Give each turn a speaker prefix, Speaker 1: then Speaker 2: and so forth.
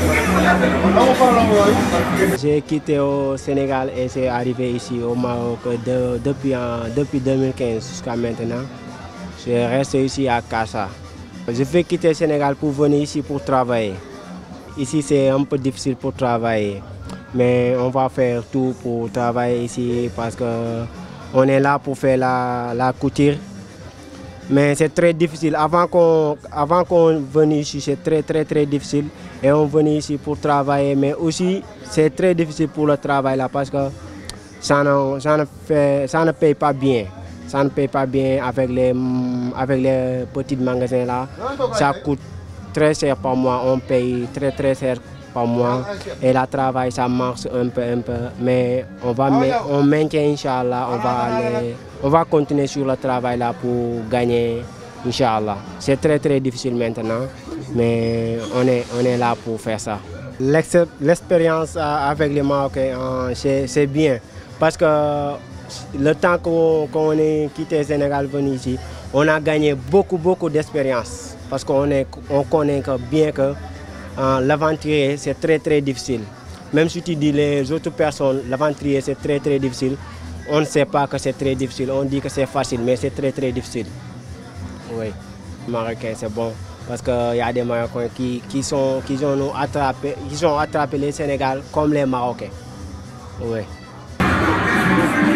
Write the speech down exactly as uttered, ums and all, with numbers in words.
Speaker 1: J'ai quitté au Sénégal et c'est arrivé ici au Maroc de, depuis, depuis deux mille quinze jusqu'à maintenant. Je reste ici à Casa. Je vais quitter le Sénégal pour venir ici pour travailler. Ici c'est un peu difficile pour travailler, mais on va faire tout pour travailler ici parce qu'on est là pour faire la, la couture. Mais c'est très difficile. Avant qu'on avant qu'on vienne ici, c'est très très très difficile. Et on vient ici pour travailler, mais aussi c'est très difficile pour le travail là parce que ça ne, ça ne, fait, ça ne paye pas bien. Ça ne paye pas bien avec les, avec les petits magasins là. Ça coûte très cher par mois. On paye très très cher par mois. Et le travail ça marche un peu un peu. Mais on va on maintient Inch'Allah. On va aller, on va continuer sur le travail là pour gagner. Inch'Allah. C'est très très difficile maintenant, mais on est, on est là pour faire ça. L'expérience avec les Marocains, c'est bien, parce que le temps qu'on qu est quitté le Sénégal venu ici, on a gagné beaucoup beaucoup d'expérience, parce qu'on on connaît bien que euh, l'aventurier c'est très très difficile. Même si tu dis les autres personnes, l'aventurier c'est très très difficile, on ne sait pas que c'est très difficile, on dit que c'est facile, mais c'est très très difficile. Oui, Marocains, c'est bon. Parce qu'il y a des Marocains qui, qui, sont, qui, ont attrapé, qui ont attrapé les Sénégal comme les Marocains. Oui.